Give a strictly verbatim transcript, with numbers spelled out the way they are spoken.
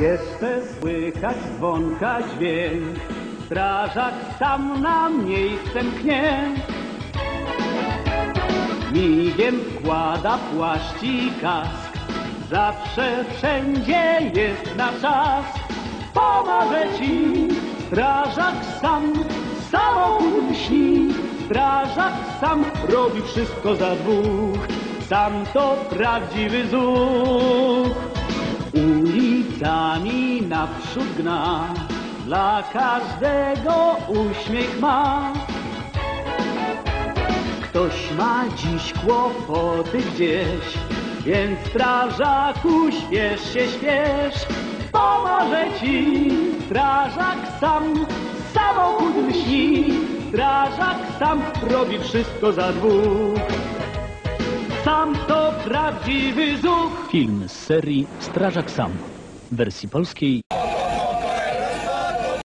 Jeszcze słychać dzwonka dźwięk, strażak sam na miejsce mknie. Migiem wkłada płaszcz i kask, zawsze wszędzie jest na czas. Pomoże ci strażak sam, samochód lśni. Strażak sam robi wszystko za dwóch, sam to prawdziwy zuch. Ulicami naprzód gna, dla każdego uśmiech ma. Ktoś ma dziś kłopoty gdzieś, więc strażaku śpiesz się, śpiesz. Pomoże ci strażak sam, samochód lśni. Strażak sam robi wszystko za dwóch, sam to prawdziwy zuch. Film z serii Strażak sam w wersji polskiej.